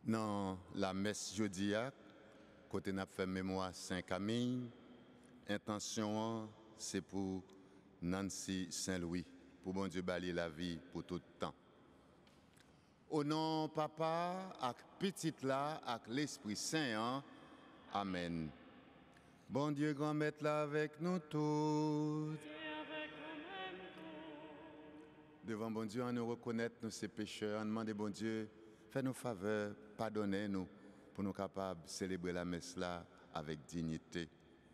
Dans la messe jeudi, côté n'a fait mémoire Saint-Camille, intention c'est pour Nancy Saint-Louis, pour bon Dieu balayer la vie pour tout le temps. Au nom papa, avec petite là, avec l'Esprit Saint, amen. Bon Dieu grand maître là avec nous tous. Devant bon Dieu, on nous reconnaît nous ces pécheurs, on demande bon Dieu, fais-nous faveur, pardonnez-nous pour nous capables de célébrer la messe là avec dignité.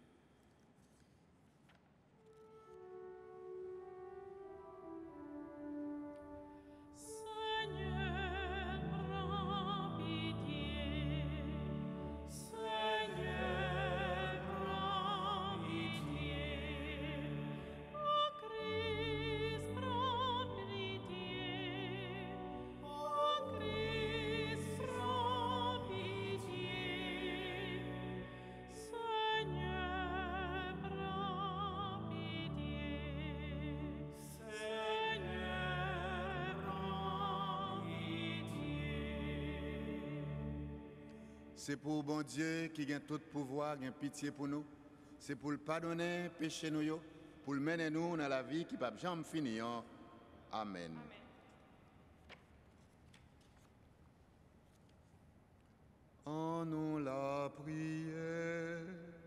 C'est pour bon Dieu qui a tout pouvoir, qui a pitié pour nous. C'est pour le pardonner, péché nous, pour le mener nous dans la vie qui ne va jamais finir. Amen. En nous la prière.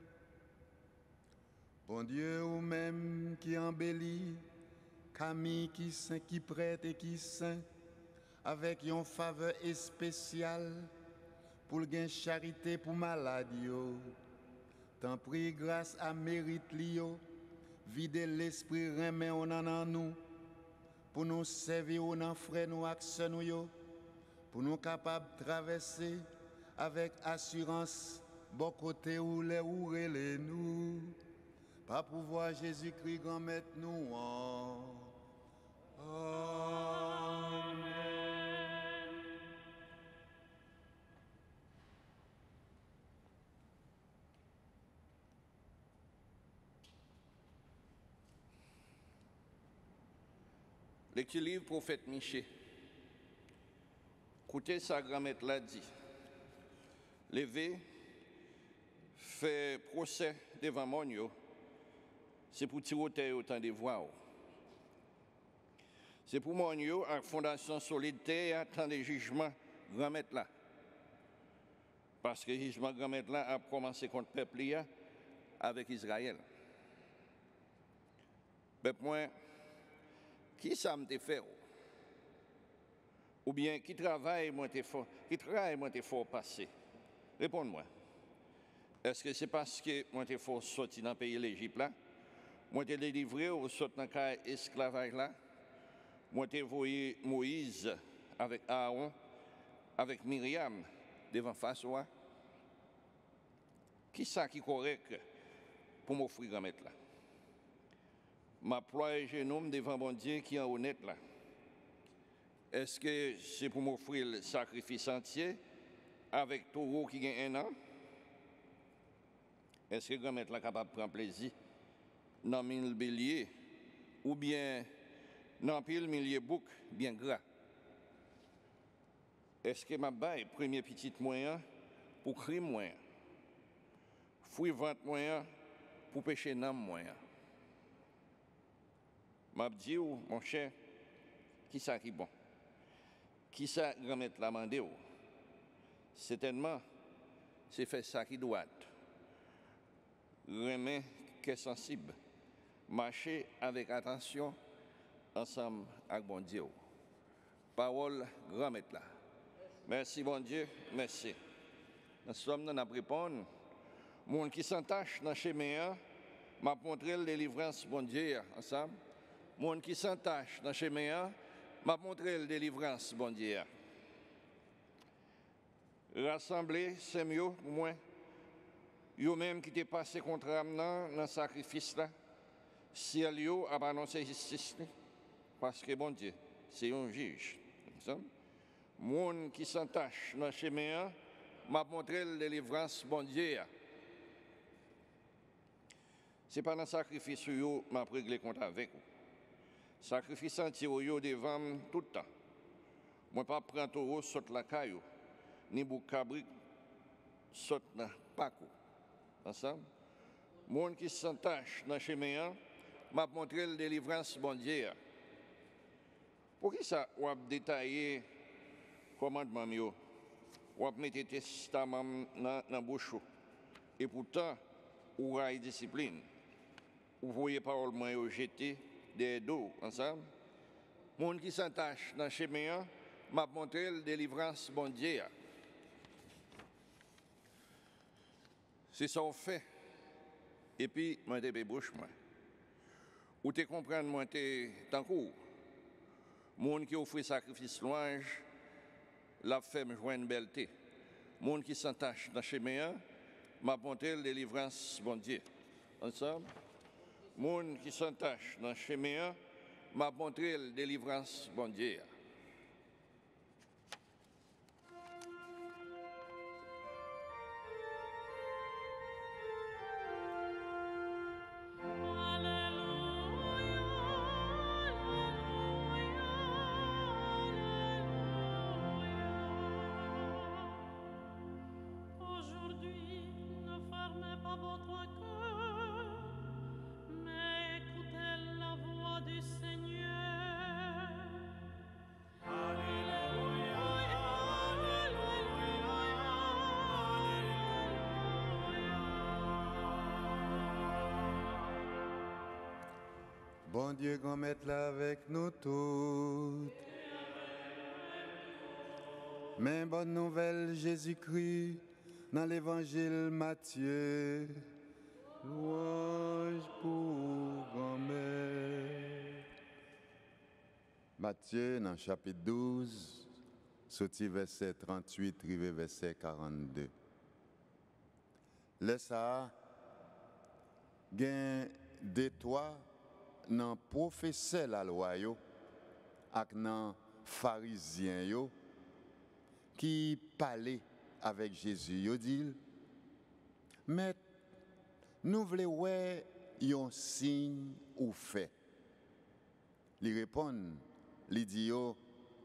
Bon Dieu, ou même qui embellit, Camille qui saint, qui prête et qui saint, avec une faveur spéciale. Pour le charité pour maladie, t'en prie grâce à mérite lio, vider l'esprit remet on en nous, pour nous servir on frère nous accès nous pour nous capables de traverser avec assurance bon côté où les ourele nous, pas pouvoir Jésus-Christ grand maître nous en. Amen. Lecture livre prophète Michée. Écoutez sa grand-mère l'a dit. Levez, fait procès devant mon c'est pour tirer autant de voix. C'est pour mon à fondation solitaire, tant de jugements grand-mère là. Parce que le jugement grand-mère là a commencé contre le peuple avec Israël. Peuple moi, qui ça me fait? Ou bien qui travaille moi t'es fort passé? Réponds-moi. Est-ce que c'est parce que moi t'es fort sorti dans le pays de l'Égypte là? Moi t'es délivré ou sorti dans le esclavage là? Moi t'es envoyé Moïse avec Aaron, avec Myriam devant face moi? Qui ça qui est correct pour m'offrir grand-mère là? Ma ploie et genoux devant bon Dieu qui est honnête là. Est-ce que c'est pour m'offrir le sacrifice entier avec taureau qui gagne 1 an? Est-ce que grand-mère là capable de prendre plaisir dans 1000 béliers ou bien dans pile milliers bouc bien gras? Est-ce que ma baille premier petit moyen pour crime moyen? Fouille vente moyen pour pécher nam moyen? M'a dit mon cher, qui ça qui bon? Qui ça remettre la mandé? Certainement, c'est faire ça qui doit. Remet qui est sensible. Marcher avec attention ensemble avec bon Dieu. Parole remettre là. Merci bon Dieu, merci. Nous sommes dans la réponse. Monde qui s'entache dans le chemin, m'a montré la délivrance bon Dieu ensemble. Monde qui s'entache dans le chemin, m'a montré la délivrance, bon Dieu. Rassembler, c'est mieux pour moi. Yo-même qui t'est passé contre amenant dans le sacrifice là, si elle a annoncé justice, parce que bon Dieu, c'est un juge. Monde qui s'entache dans le chemin, m'a montré la délivrance, bon Dieu. C'est pas dans le sacrifice que m'a réglé compte avec vous. Sacrifice entier devant tout le temps. Moi, pas prendre taureau, saute la caillou. ni bouc cabri saute dans Paco. Ensemble? Monde qui s'entache dans le chemin, m'a montré la délivrance bon Dieu. Pour qui ça, on a détaillé commandement mieux, on a mis le testament dans la bouche, et pourtant, on a une discipline. Vous voyez parole moi jeter des dos ensemble. Monde qui s'entache dans le chemin, m'a montré la délivrance bon Dieu. C'est ça qu'on fait. Et puis, moi, je bouche, moi. Ou tu comprends, moi, tu t'en cours. Monde qui offre sacrifice louange, la fait me joindre une belleté. Monde qui s'entache dans le chemin, m'a montré la délivrance bon Dieu. Ensemble? Monde qui s'entache dans le chemin, m'a montré la délivrance bon Dieu. Bon Dieu, qu'on mette là avec nous toutes. Mais bonne nouvelle, Jésus-Christ, dans l'évangile Matthieu. Louange pour grand-mère. Matthieu, dans le chapitre 12, sorti verset 38, rivé verset 42. Laisse ça, gain de toi, dans professeur la loi yo ak nan pharisien yo qui parlait avec Jésus yo dit mais nous voulons ouais yon signe ou fait. Li répond li dit yo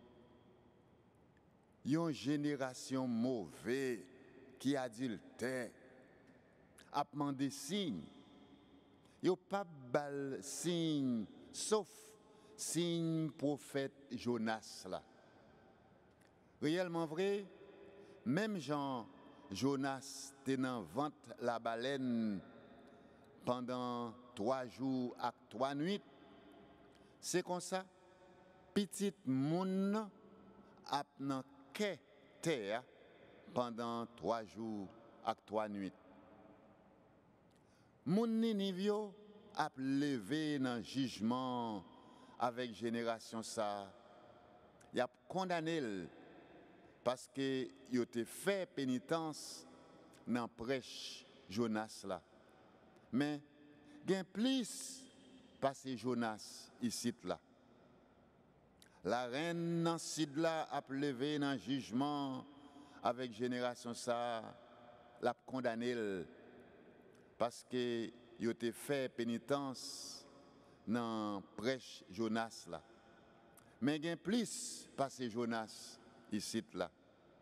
yon génération mauvais qui adultère a demandé signe. Yo pas bal signe sauf signe prophète Jonas là. Réellement vrai, même Jean Jonas était dans ventre la baleine pendant 3 jours et 3 nuits. C'est comme ça, petit moun a nan ke terre pendant 3 jours et 3 nuits. Moun Ninive a levé dans jugement avec génération ça. Il a condamné parce que il a fait pénitence dans prêche Jonas là. Mais gen plus passé Jonas ici là. La reine dans site là a levé dans jugement avec génération ça, l'a condamné parce que il a fait pénitence dans prêche Jonas là. Mais il y a plus passé Jonas ici là.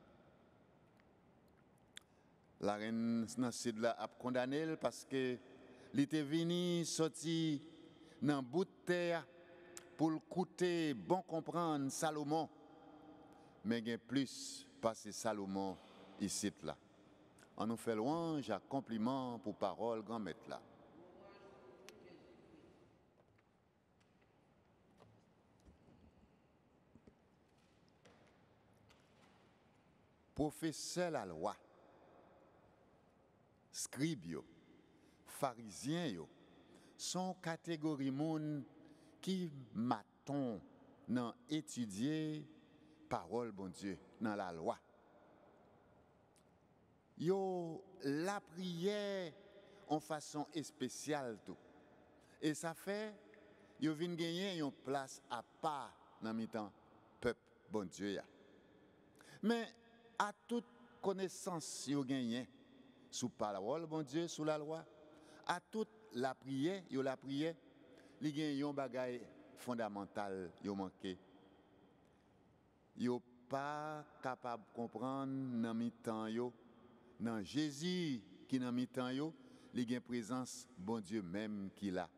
La reine dans site là a condamné parce que il était venu sorti dans bout de terre pour écouter bon comprendre Salomon. Mais il y a plus passé Salomon ici là. On nous fait louange à compliment pour parole grand maître là. Professeur la loi, scribe, pharisien, sont catégories moun qui maton dans étudier parole bon Dieu dans la loi. Yo la prière en façon spéciale tout. Et ça fait yo vinn gagner une place à part dans mi-temps peuple bon Dieu ya. Mais à toute connaissance yo gagné sous parole bon Dieu sous la loi, à toute la prière, li gen yon bagay fondamental yo manqué. Yo pas capable de comprendre dans mi-temps yo, dans Jésus qui dans mi-temps yo, il y a une présence bon Dieu même qui là.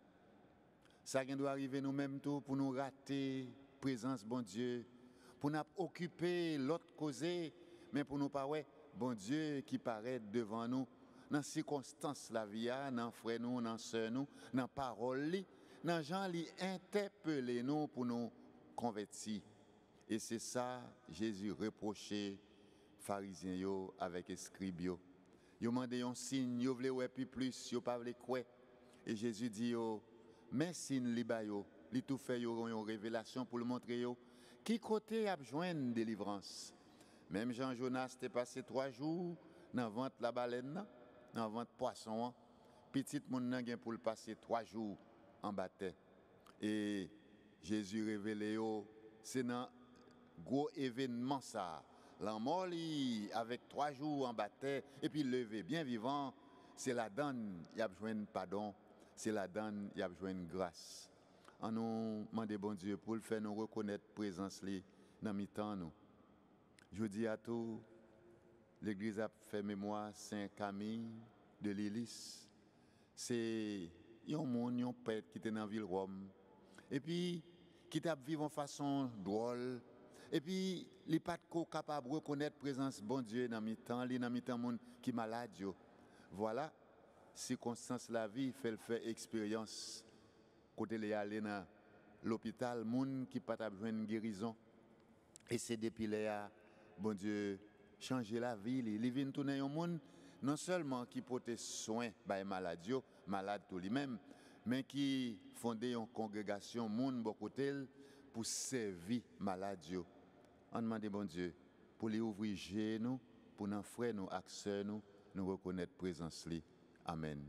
Ça qui doit arriver nous-mêmes tout pour nous rater présence bon Dieu, pour nous occuper l'autre causé, mais pour nous pas ouais bon Dieu qui paraît devant nous dans circonstances la vie, dans frère nous, dans sœur nous, dans parole li, dans gens li interpeller nous pour nous convertir. Et c'est ça Jésus reprochait pharisiens yo avec scribes yo. Yo mandé un signe, yo vle ouais plus, yo pas vle quoi. Et Jésus dit yo mais signe li ba yo, li tout fait yo une révélation pour le montrer yo qui côté a joindre délivrance. Même Jean Jonas t'est passé 3 jours dans ventre la baleine, dans ventre poisson, petit moun nan gen pour le passer 3 jours en bataille. Et Jésus révélé yo, c'est dans gros événement ça. La mort avec 3 jours en bataille et puis levé bien vivant, c'est la donne, y a besoin de pardon, c'est la donne, y a besoin de grâce. En nous demander bon Dieu pour le faire nous reconnaître présence li dans mi-temps nous. Je dis à tout, l'église a fait mémoire Saint Camille de l'Hélice. C'est un monde, un prêtre qui était dans la ville Rome. Et puis, qui t'a vécu en façon drôle. Et puis, il n'est pas capable de reconnaître la présence de bon Dieu dans mi-temps, il dans mi-temps monde qui est malade. Voilà, circonstance la vie fait le faire expérience. Côté les aller dans l'hôpital, monde qui pas besoin de guérison. Et c'est depuis là, bon Dieu, changer la vie, il vient tourner un monde non seulement qui porte soin des malades, malades tout lui-même, mais qui fonde une congrégation monde bon côté pour servir malades. On demande bon Dieu pour les ouvrir genoux, pour nos frères, nos sœurs, nous reconnaître présence li. Amen.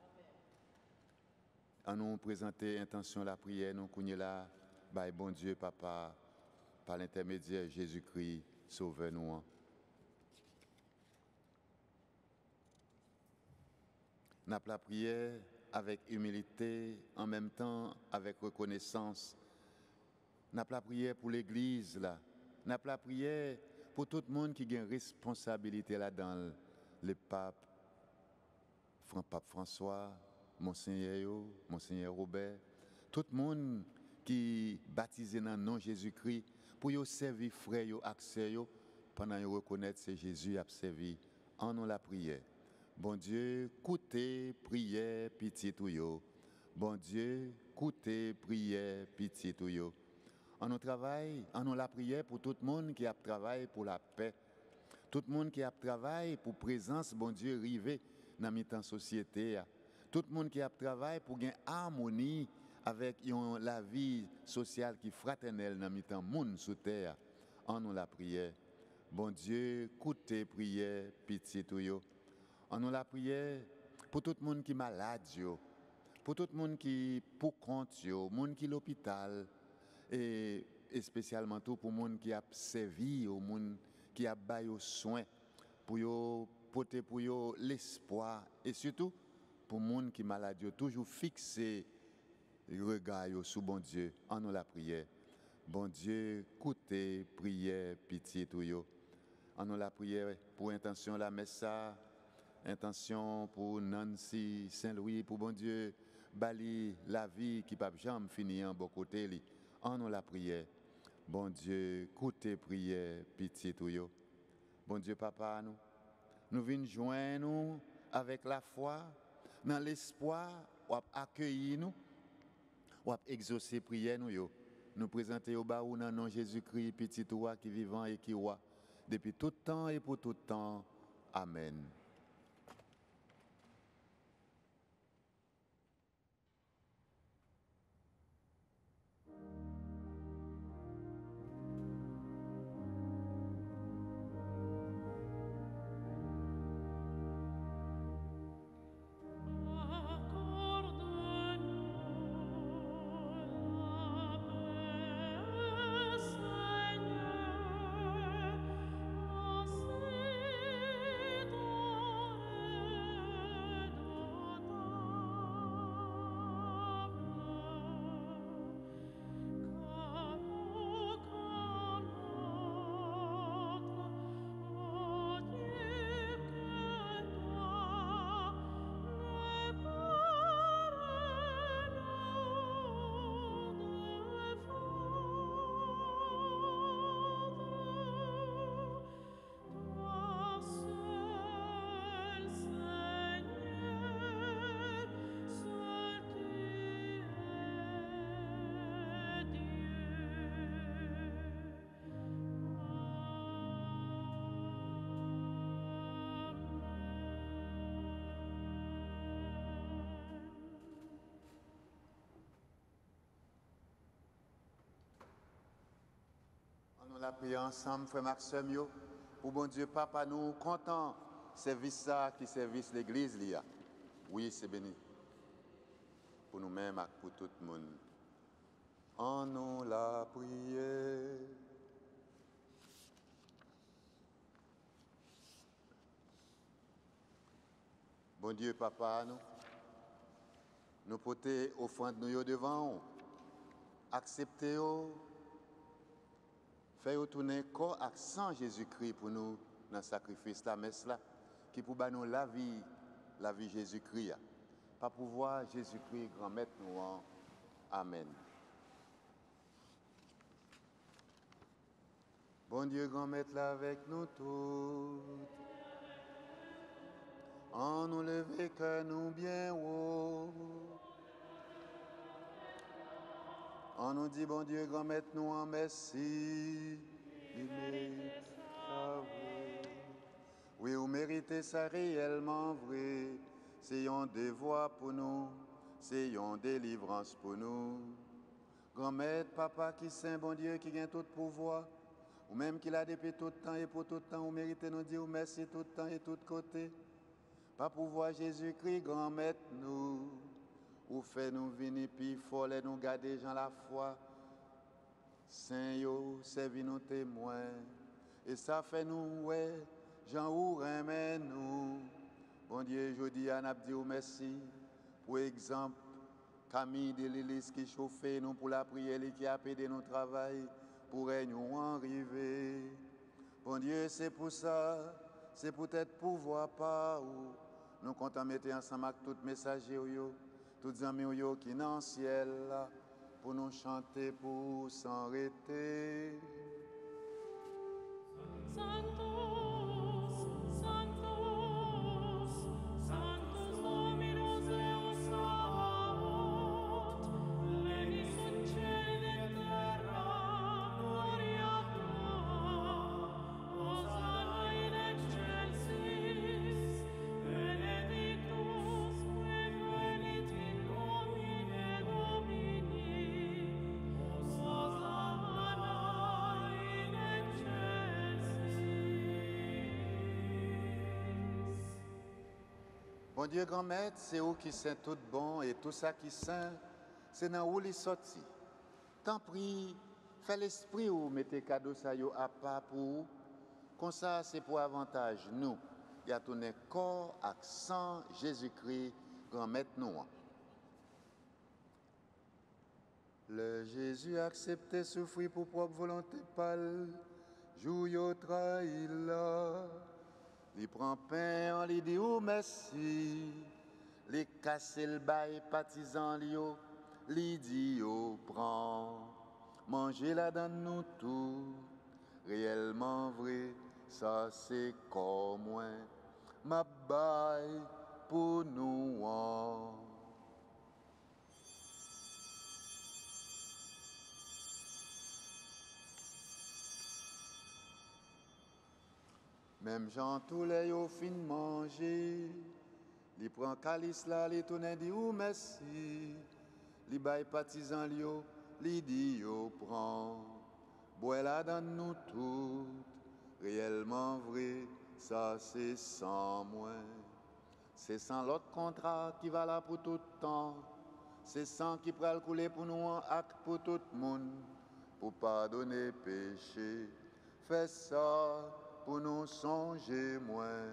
En nous présenter intention la prière, nous connaissons là, bon Dieu papa, par l'intermédiaire de Jésus-Christ, sauvez-nous. Nous avons la prière avec humilité, en même temps avec reconnaissance. Nous avons la prière pour l'Église là. Nous avons la prière pour tout le monde qui a une responsabilité là-dedans. Le pape François, Monseigneur Robert, tout le monde qui est baptisé dans le nom de Jésus-Christ pour y servir frère et accès pendant qu'ils reconnaissent que Jésus a servi en nous la prière. Bon Dieu, écoutez, prière, pitié tout yo. Bon Dieu, écoutez, prière, pitié tout yo. En nous travail, en nous la prière pour tout le monde qui a travaillé pour la paix. Tout le monde qui a travaillé pour présence, bon Dieu, rivé dans la société. Tout le monde qui a travaillé pour gagner harmonie avec la vie sociale qui est fraternelle dans le monde sous terre. En nous la prière. Bon Dieu, écoutez, prière, pitié tout yo. En nous la prière pour tout le monde qui est malade, pour tout le monde qui est pour compte, le monde qui est à l'hôpital, et spécialement tout pour le monde qui a servi, le monde qui a baillé soin, pour porter pour l'espoir, et surtout pour le monde qui est malade, toujours fixer le regard sur bon Dieu. En nous la prière. Bon Dieu, écoutez, prière, pitié tout yo. En nous la prière pour intention la messe. Intention pour Nancy Saint-Louis, pour bon Dieu, bali la vie qui ne peut jamais finir en bon côté. En nous la prière. Bon Dieu, écoutez prière, pitié tout yo. Bon Dieu, papa, nous venons joindre nous avec la foi, dans l'espoir, ou accueillir nous, ou exaucer prière nous yo. Nous présenter au bas ou dans nom Jésus-Christ, petit toi qui vivant et qui roi, depuis tout temps et pour tout temps. Amen. Seigneur, prier ensemble, frère Maxime, pour bon Dieu, papa, nous content service ça qui service l'église. Oui, c'est béni. Pour nous-mêmes et pour tout le monde. En nous la prière. Bon Dieu, papa, nous porter offrande nous devant, accepter, faire tourner corps accent Jésus-Christ pour nous dans le sacrifice, la messe là, qui pour nous la vie Jésus-Christ. Pas pouvoir Jésus-Christ, grand maître nous en. Amen. Bon Dieu, grand maître là avec nous tous. En nous lever que nous bien haut. On nous dit, bon Dieu, grand maître, nous en merci. Oui, vous méritez ça réellement vrai. C'est une devoir pour nous, c'est une délivrance pour nous. Grand maître, papa qui saint, bon Dieu, qui gagne tout pouvoir, ou même qui l'a depuis tout le temps et pour tout le temps, vous méritez nous dire merci tout le temps et tout côté. Pas pouvoir Jésus-Christ, grand maître, nous, ou fait nous venir puis folle et nous garder dans la foi. Saint yo, servi nous témoins. Et ça fait nous, ouais, Jean ou remet nous. Bon Dieu, je dis à Nabdi ou merci. Pour exemple, Camille de l'Église qui chauffait nous pour la prière et qui a aidé nos travail pour nous arriver. Bon Dieu, c'est pour ça, c'est peut-être pouvoir pas ou nous comptons mettre ensemble avec tous les messagers, tous les amis qui sont dans le ciel, pour nous chanter, pour s'arrêter. Bon Dieu, grand maître, c'est où qui saint tout bon et tout ça qui saint, c'est dans où il sorti. Tant pis, fais l'esprit ou mettez cadeau ça yo à pas pour. Comme ça, c'est pour avantage nous. Il y a tourné corps, accent, Jésus-Christ, grand maître nous. Le Jésus accepté souffrir pour propre volonté pâle, joue yo trahi là. Il prend pain, on lui dit ou merci. Les casser le bail, partisan lio, lui dit ou prend. Manger là dans nous tout, réellement vrai, ça c'est comme moi. Ma bail pour nous. Même Jean tous les yo fin manger, li prend calice là, li tourne dit ou merci, li bail partisan lio, li dit yo prend, bois là dans nous toutes, réellement vrai, ça c'est sans moi, c'est sans l'autre contrat qui va là pour tout le temps, c'est sans qui pral couler pour nous en acte pour tout le monde, pour pardonner péché, fais ça. Pour nous songer moins.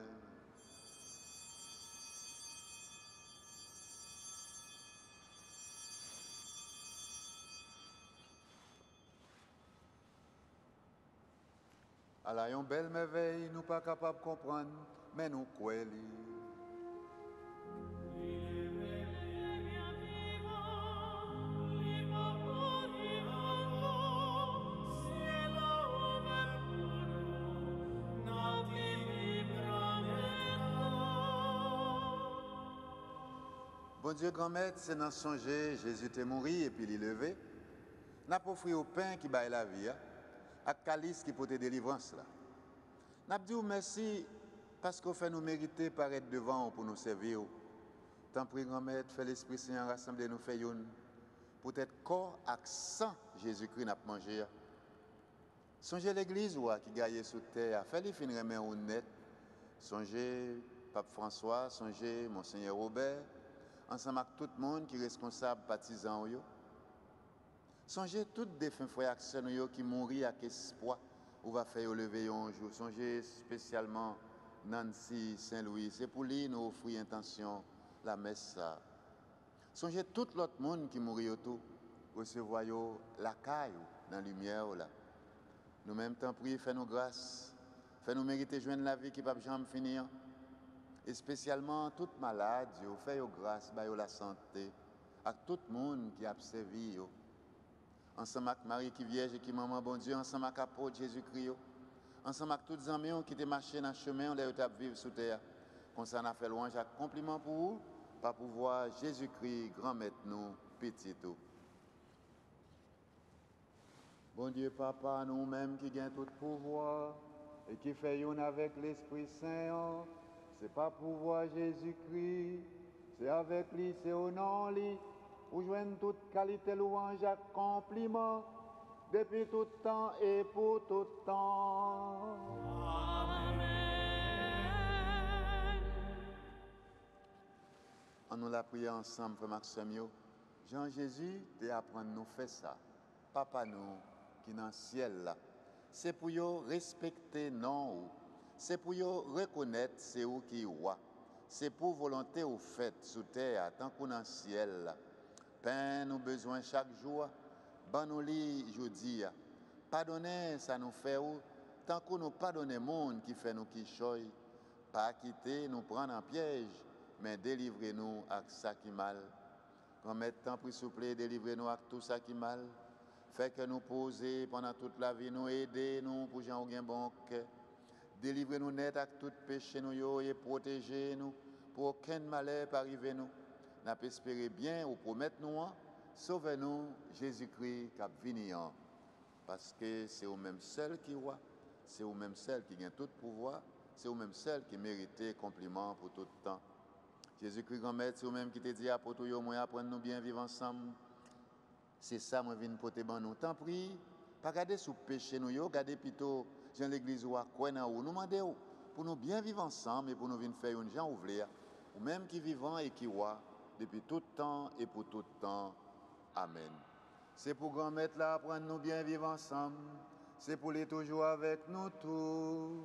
À la yon belle merveille, nous pas capables de comprendre, mais nous croyons. Bon Dieu, grand-maître, c'est dans songer, Jésus était mort et puis il est levé. N'a pas offert au pain qui baille la vie, à calice qui porte délivrance là. N'a pas dit merci parce qu'on fait nous mériter paraître devant pour nous servir. Tant pis, grand-maître, fait l'Esprit Saint rassembler nous fait une. Peut-être corps accent Jésus-Christ n'a pas mangé. Songez l'église qui gagne sous terre, faites-lui finir main honnête. Songez Pape François, songez Monseigneur Robert, ensemble avec tout le monde qui est responsable, partisan. Songez tous les défunts frères et sœurs qui mourent avec espoir ou va faire lever un jour. Songez spécialement Nancy Saint-Louis, c'est pour lui nous offrir intention la messe. Songez tout l'autre monde qui mourut autour, recevoir la caille dans la lumière. Là. Nous même temps prier, fais-nous grâce, fais-nous mériter joindre la vie qui ne va jamais finir. Et spécialement toute malade, fais grâce, la santé, à tout le monde qui a servi. Ensemble avec Marie qui vierge et qui maman bon Dieu, ensemble avec l'apôtre Jésus-Christ, ensemble avec tous les amis qui étaient marchés dans le chemin, on les a vivre sous terre. Comme ça, on a fait louange, compliment pour vous, par pouvoir Jésus-Christ, grand maître nous, petit tout. Bon Dieu, Papa, nous-mêmes qui gagnons tout pouvoir et qui faisons avec l'Esprit Saint, c'est pas pouvoir Jésus-Christ, c'est avec lui, c'est au nom lui, où joignent toute qualité louange et compliment, depuis tout temps et pour tout temps. Amen. On nous l'a prié ensemble, frère Maxime. Jean-Jésus, tu apprends nous faire ça. Papa nous, qui dans le ciel là, c'est pour nous respecter non, c'est pour nous reconnaître c'est où qui roi. C'est pour volonté au fait sous terre, tant qu'on dans le ciel là. Pain nous besoin chaque jour, ban nous lit jeudi. Pardonnez ça nous fait où, tant qu'on nous pardonne monde qui fait nous qui choy, pas quitter nous prendre en piège, mais délivrez-nous avec ça qui mal. Quand maintenant pour s'il vous plaît, délivrez-nous avec tout ça qui mal. Fait que nous poser pendant toute la vie, nous aider nous pour gens au bon cœur. Délivrez-nous net avec tout péché nous et protégez-nous pour aucun malheur arrive nous. N'a pas espéré bien ou promettre nous, sauvez-nous Jésus-Christ qui a venu. Parce que c'est au même seul qui roi, c'est au même seul qui gagne tout pouvoir, c'est au même seul qui mérite compliment pour tout le temps. Jésus-Christ grand maître, c'est au même qui te dit à pour tout moi apprendre nous bien vivre ensemble. C'est ça moi viens pour te ban nous. Tant prie, pas garder sous péché nous yo, garder plutôt dans l'église ou à quoi nous demandez pour nous bien vivre ensemble et pour nous venir faire une gens ouvrir ou même qui vivant et qui roi depuis tout temps et pour tout temps. Amen. C'est pour grand maître là apprendre nous bien vivre ensemble. C'est pour les toujours avec nous tous.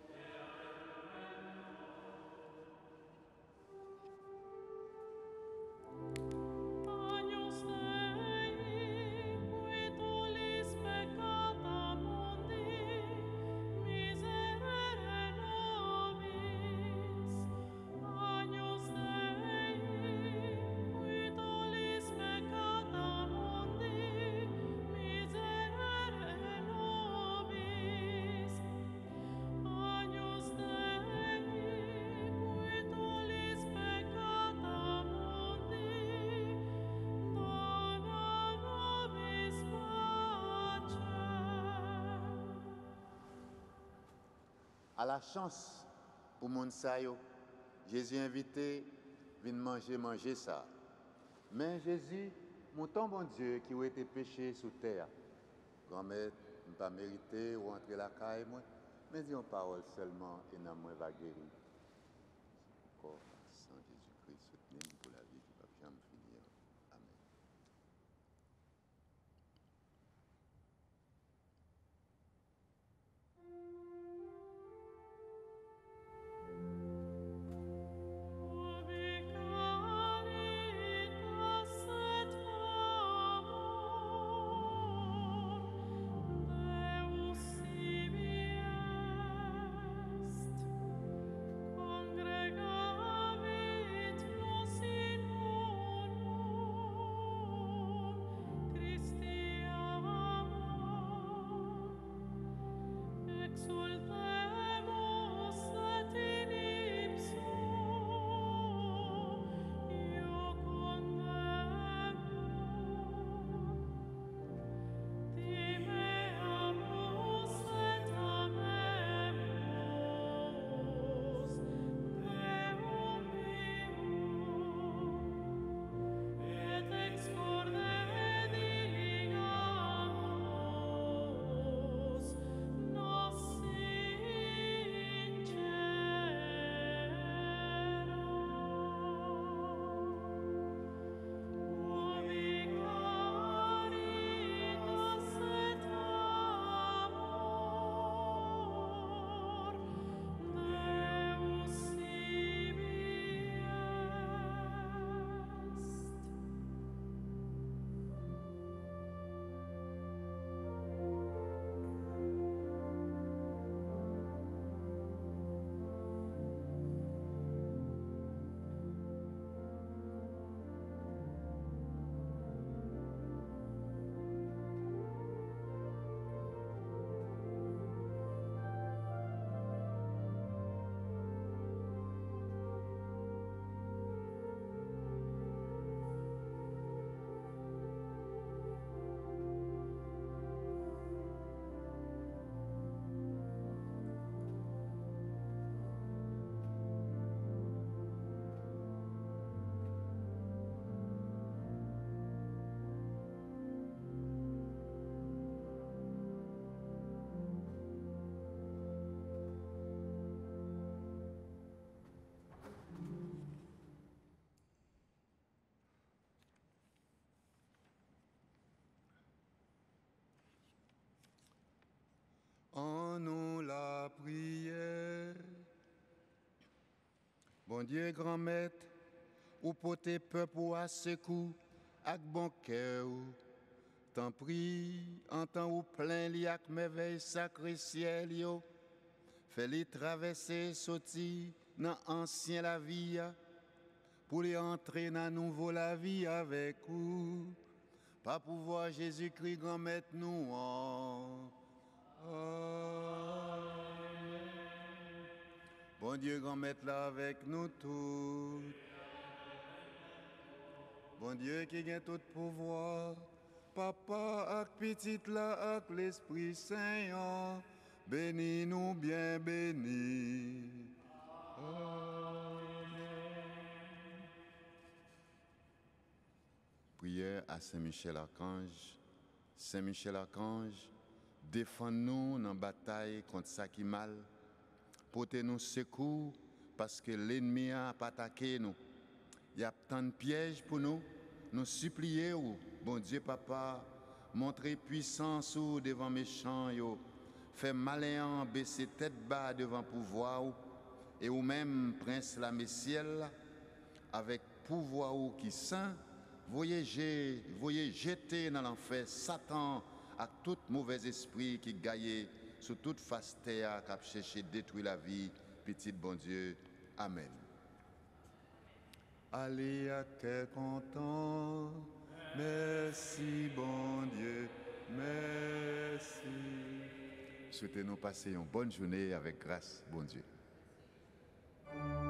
À la chance pour mon sayo, Jésus invité, viens manger ça. Mais Jésus, mon ton bon Dieu qui a été péché sous terre, grand-mère, ne pas mérité ou entrer la caille, moi, mais dis une parole seulement et non moi va guérir. Corps, sang Jésus-Christ, soutenez-nous pour la vie qui ne va jamais finir. Amen. Congregare Dieu, grand maître, ou poté peuple ou à secours, avec bon cœur. T'en prie, en temps où plein li ak merveille sacré ciel yo, fais-les traverser, sortir dans ancien la vie, pour les entrer dans nouveau la vie avec vous. Pas pouvoir Jésus-Christ, grand maître nous en. Bon Dieu, grand maître là avec nous tous. Bon Dieu qui gagne tout pouvoir. Papa ak petite là ak l'Esprit Saint, bénis nous bien bénis. Prière à Saint-Michel Archange. Saint-Michel Archange, défends-nous dans la bataille contre ça qui mal. Portez-nous secours parce que l'ennemi a pas attaqué nous. Il y a tant de pièges pour nous. Nous supplier, bon Dieu Papa, montrez puissance ou devant méchants, fait malin baisser tête bas devant pouvoir, et ou même prince la Messiel, avec pouvoir ou qui saint, voyez jeter dans l'enfer Satan à tout mauvais esprit qui gagne sur toute face terre qui a cherché détruire la vie, petit bon Dieu. Amen. Allez à cœur content, merci bon Dieu, merci. Souhaitez-nous passer une bonne journée avec grâce, bon Dieu.